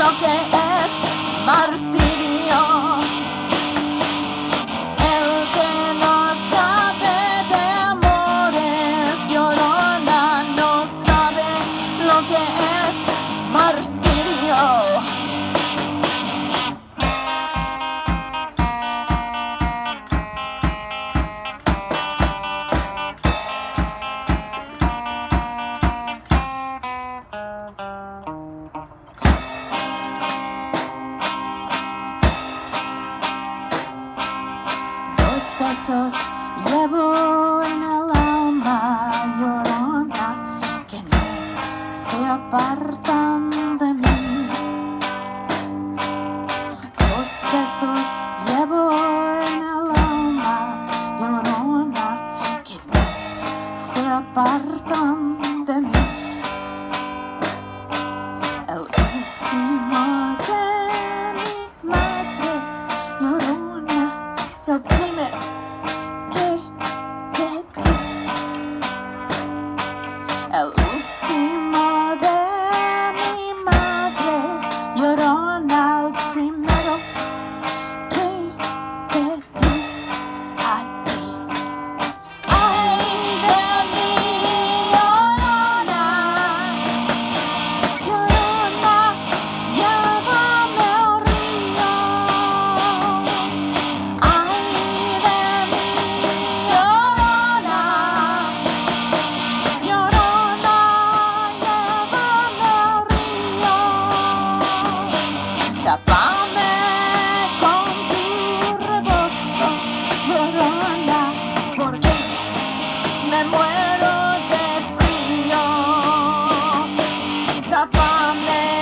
lo que es martirio. El que no sabe de amores, llorona, no sabe lo que es martirio. Besos llevo en el alma, llorona, que no se apartan de mí. Los besos llevo en el alma, llorona, que no se apartan de mí. El último de mi madre, llorona, el primer. El último de mi madre, llorona, el primero que te di a ti. Ay de mí, llorona, llorona, llévame al río. Ay de mí, llorona, llorona, tápame con tu rebozo, llorona, porque me muero de frío. Tápame